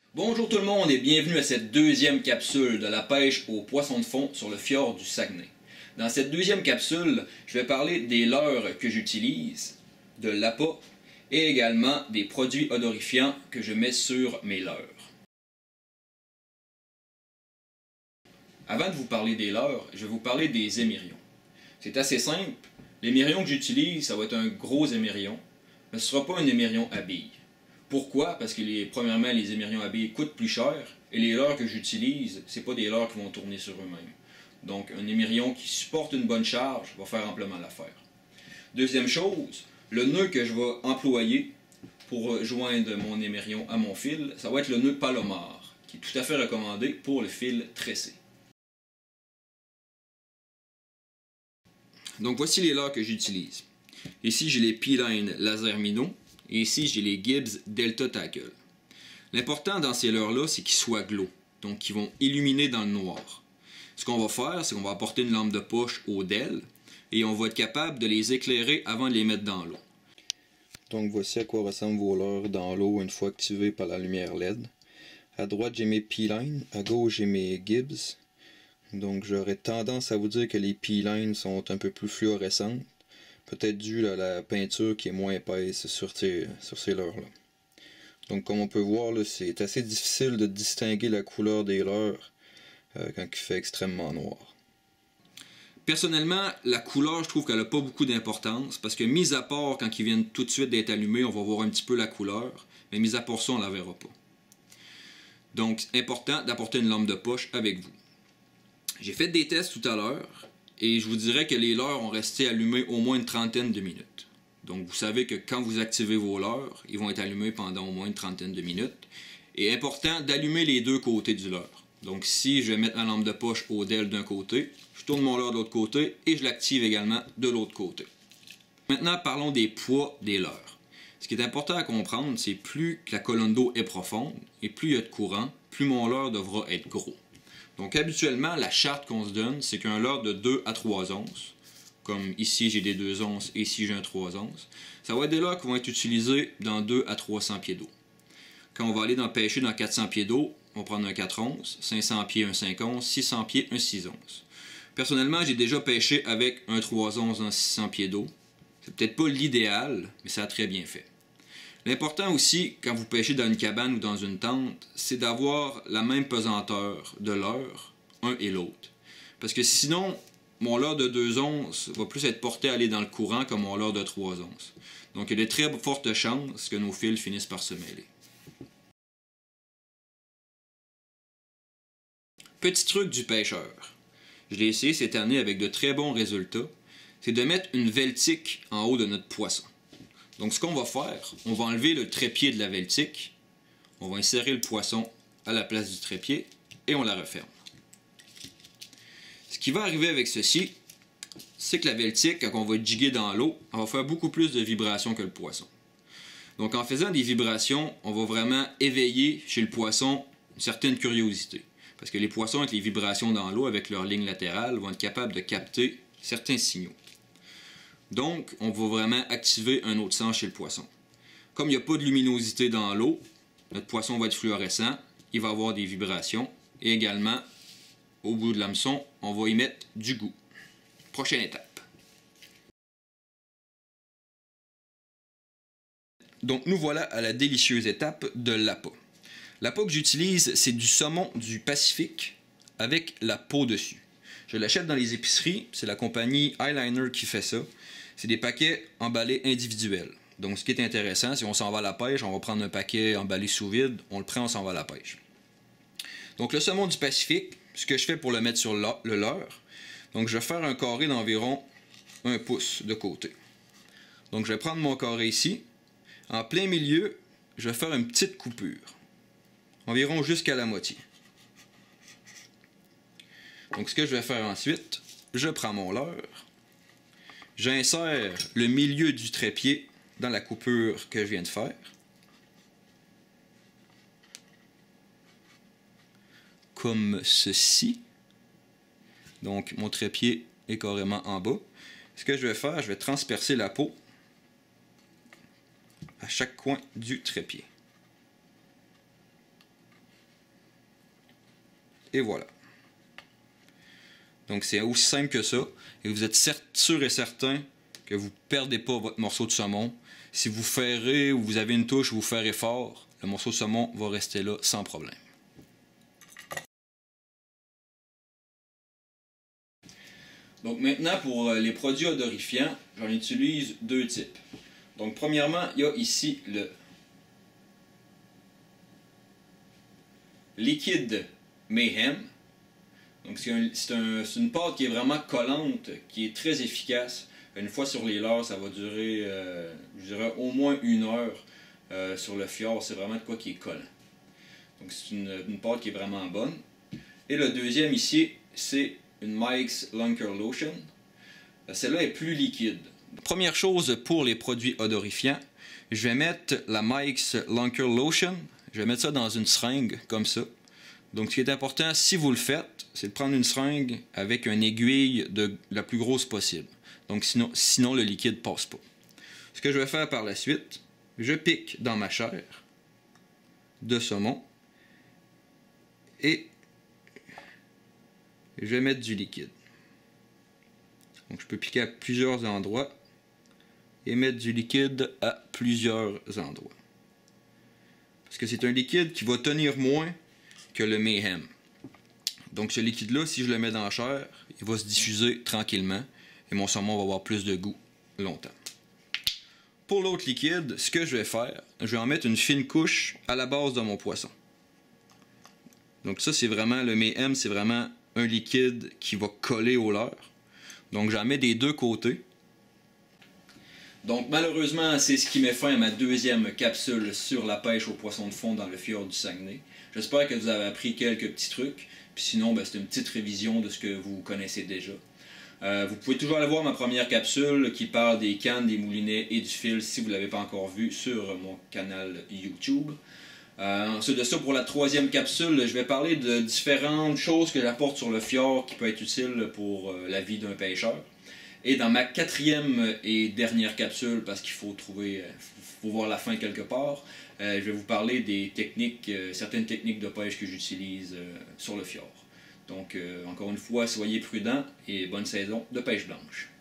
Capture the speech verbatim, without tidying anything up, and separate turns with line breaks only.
Bonjour tout le monde et bienvenue à cette deuxième capsule de la pêche aux poissons de fond sur le fjord du Saguenay. Dans cette deuxième capsule, je vais parler des leurres que j'utilise, de l'appât et également des produits odorifiants que je mets sur mes leurres. Avant de vous parler des leurres, je vais vous parler des émirions. C'est assez simple, l'émirion que j'utilise, ça va être un gros émirion, mais ce ne sera pas un émirion à billes. Pourquoi? Parce que les, premièrement, les émirions à billes coûtent plus cher et les leurres que j'utilise, ce n'est pas des leurres qui vont tourner sur eux-mêmes. Donc un émirion qui supporte une bonne charge va faire amplement l'affaire. Deuxième chose, le nœud que je vais employer pour joindre mon émirion à mon fil, ça va être le nœud Palomar, qui est tout à fait recommandé pour le fil tressé. Donc voici les leurres que j'utilise. Ici j'ai les P-Line Laser Minnow. Et ici, j'ai les Gibbs Delta Tackle. L'important dans ces leurres-là, c'est qu'ils soient glow, donc qu'ils vont illuminer dans le noir. Ce qu'on va faire, c'est qu'on va apporter une lampe de poche au D E L et on va être capable de les éclairer avant de les mettre dans l'eau.
Donc voici à quoi ressemblent vos leurres dans l'eau une fois activés par la lumière L E D. À droite, j'ai mes P-Line, à gauche, j'ai mes Gibbs. Donc j'aurais tendance à vous dire que les P-Line sont un peu plus fluorescentes. Peut-être dû à la peinture qui est moins épaisse sur ces, sur ces leurres-là. Donc comme on peut voir, c'est assez difficile de distinguer la couleur des leurres euh, quand il fait extrêmement noir.
Personnellement, la couleur, je trouve qu'elle n'a pas beaucoup d'importance parce que mis à part quand ils viennent tout de suite d'être allumés, on va voir un petit peu la couleur, mais mis à part ça, on ne la verra pas. Donc c'est important d'apporter une lampe de poche avec vous. J'ai fait des tests tout à l'heure. Et je vous dirais que les leurres ont resté allumés au moins une trentaine de minutes. Donc vous savez que quand vous activez vos leurres, ils vont être allumés pendant au moins une trentaine de minutes. Et important d'allumer les deux côtés du leurre. Donc si je vais mettre ma lampe de poche au D E L d'un côté, je tourne mon leurre de l'autre côté et je l'active également de l'autre côté. Maintenant parlons des poids des leurres. Ce qui est important à comprendre, c'est plus la colonne d'eau est profonde et plus il y a de courant, plus mon leurre devra être gros. Donc habituellement, la charte qu'on se donne, c'est qu'un leurre de deux à trois onces, comme ici j'ai des deux onces et ici j'ai un trois onces, ça va être des leurres qui vont être utilisés dans deux à trois cents pieds d'eau. Quand on va aller dans, pêcher dans quatre cents pieds d'eau, on va prendre un quatre onces, cinq cents pieds un cinq onces, six cents pieds un six onces. Personnellement, j'ai déjà pêché avec un trois onces dans six cents pieds d'eau. C'est peut-être pas l'idéal, mais ça a très bien fait. L'important aussi, quand vous pêchez dans une cabane ou dans une tente, c'est d'avoir la même pesanteur de leurre, un et l'autre. Parce que sinon, mon leurre de deux onces va plus être porté à aller dans le courant que mon leurre de trois onces. Donc il y a de très fortes chances que nos fils finissent par se mêler. Petit truc du pêcheur. Je l'ai essayé cette année avec de très bons résultats. C'est de mettre une veltique en haut de notre poisson. Donc ce qu'on va faire, on va enlever le trépied de la veltique, on va insérer le poisson à la place du trépied et on la referme. Ce qui va arriver avec ceci, c'est que la veltique, quand on va jiguer dans l'eau, elle va faire beaucoup plus de vibrations que le poisson. Donc en faisant des vibrations, on va vraiment éveiller chez le poisson une certaine curiosité. Parce que les poissons avec les vibrations dans l'eau, avec leur ligne latérale, vont être capables de capter certains signaux. Donc, on va vraiment activer un autre sens chez le poisson. Comme il n'y a pas de luminosité dans l'eau, notre poisson va être fluorescent, il va avoir des vibrations, et également, au bout de l'hameçon, on va y mettre du goût. Prochaine étape. Donc, nous voilà à la délicieuse étape de l'appât. L'appât que j'utilise, c'est du saumon du Pacifique avec la peau dessus. Je l'achète dans les épiceries, c'est la compagnie Eyeliner qui fait ça. C'est des paquets emballés individuels. Donc ce qui est intéressant, si on s'en va à la pêche, on va prendre un paquet emballé sous vide, on le prend, on s'en va à la pêche. Donc le saumon du Pacifique, ce que je fais pour le mettre sur le leurre, donc je vais faire un carré d'environ un pouce de côté. Donc je vais prendre mon carré ici, en plein milieu, je vais faire une petite coupure, environ jusqu'à la moitié. Donc ce que je vais faire ensuite, je prends mon leurre, j'insère le milieu du trépied dans la coupure que je viens de faire. Comme ceci. Donc mon trépied est carrément en bas. Ce que je vais faire, je vais transpercer la peau à chaque coin du trépied. Et voilà. Donc c'est aussi simple que ça. Et vous êtes sûr et certain que vous ne perdez pas votre morceau de saumon. Si vous ferrez ou vous avez une touche où vous ferrez fort, le morceau de saumon va rester là sans problème. Donc maintenant pour les produits odorifiants, j'en utilise deux types. Donc premièrement, il y a ici le liquide Mayhem. Donc c'est un, un, une pâte qui est vraiment collante, qui est très efficace. Une fois sur les leurres, ça va durer, euh, je dirais, au moins une heure euh, sur le fjord. C'est vraiment de quoi qui est collant. Donc c'est une, une pâte qui est vraiment bonne. Et le deuxième ici, c'est une Mike's Lunker Lotion. Celle-là est plus liquide. Première chose pour les produits odorifiants, je vais mettre la Mike's Lunker Lotion. Je vais mettre ça dans une seringue comme ça. Donc ce qui est important, si vous le faites, c'est de prendre une seringue avec une aiguille de la plus grosse possible. Donc sinon, sinon le liquide ne passe pas. Ce que je vais faire par la suite, je pique dans ma chair de saumon et je vais mettre du liquide. Donc je peux piquer à plusieurs endroits et mettre du liquide à plusieurs endroits. Parce que c'est un liquide qui va tenir moins que le Mayhem. Donc ce liquide-là, si je le mets dans la chair, il va se diffuser tranquillement et mon saumon va avoir plus de goût longtemps. Pour l'autre liquide, ce que je vais faire, je vais en mettre une fine couche à la base de mon poisson. Donc ça, c'est vraiment, le Mayhem, c'est vraiment un liquide qui va coller au leurre. Donc j'en mets des deux côtés. Donc malheureusement, c'est ce qui met fin à ma deuxième capsule sur la pêche au poisson de fond dans le fjord du Saguenay. J'espère que vous avez appris quelques petits trucs. Puis sinon, ben, c'est une petite révision de ce que vous connaissez déjà. Euh, vous pouvez toujours aller voir ma première capsule qui parle des cannes, des moulinets et du fil si vous ne l'avez pas encore vu sur mon canal YouTube. Euh, ensuite de ça, pour la troisième capsule, je vais parler de différentes choses que j'apporte sur le fjord qui peuvent être utiles pour euh, la vie d'un pêcheur. Et dans ma quatrième et dernière capsule, parce qu'il faut trouver, euh, faut voir la fin quelque part, euh, je vais vous parler des techniques, euh, certaines techniques de pêche que j'utilise euh, sur le fjord. Donc, euh, encore une fois, soyez prudents et bonne saison de pêche blanche.